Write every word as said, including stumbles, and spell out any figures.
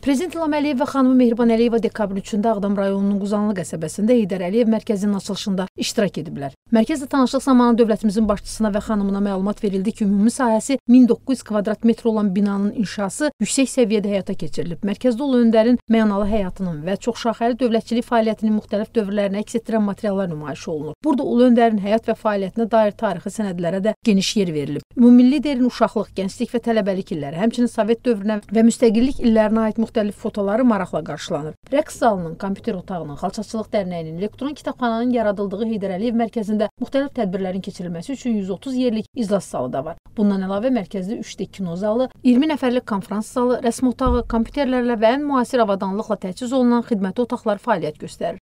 Prezident İlham Əliyev və xanımı Mehriban Əliyeva dekabrın üçündə Ağdam rayonunun Quzanlı qəsəbəsində Heydər Əliyev mərkəzinin açılışında iştirak ediblər. Mərkəzlə tanışlıq zamanı dövlətimizin başçısına və xanımına məlumat verildi ki, ümumi sahəsi min doqquz yüz kvadrat metr olan binanın inşası yüksək səviyyədə həyata keçirilib. Mərkəzdə Ulu Öndərin mənalı həyatının və çoxşaxəli dövlətçilik fəaliyyətinin müxtəlif dövrlərini əks etdirən materiallar nümayiş olunur. Burada Ulu Öndərin həyat və fəaliyyətinə dair tarixi sənədlərə də geniş yer verilib. Ümummilli liderin uşaqlıq, gənclik və tələbəlik illəri, həmçinin Sovet dövrünə və müstəqillik illərinə aid müxtəlif fotoları maraqla qarşılanır. Rəqs zalının, kompüter otağının, xalçaçılıq dərnəyinin, elektron kitabxananın yaradıldığı Heydər Əliyev mərkəzində müxtəlif tədbirlərin keçirilməsi üçün yüz otuz yerlik iclas zalı da var. Bundan əlavə mərkəzdə üç D kino zalı, iyirmi nəfərlik konfrans zalı, rəsm otağı, kompüterlərlə və ən müasir avadanlıqla təchiz olunan xidməti otaqlar fəaliyyət göstərir.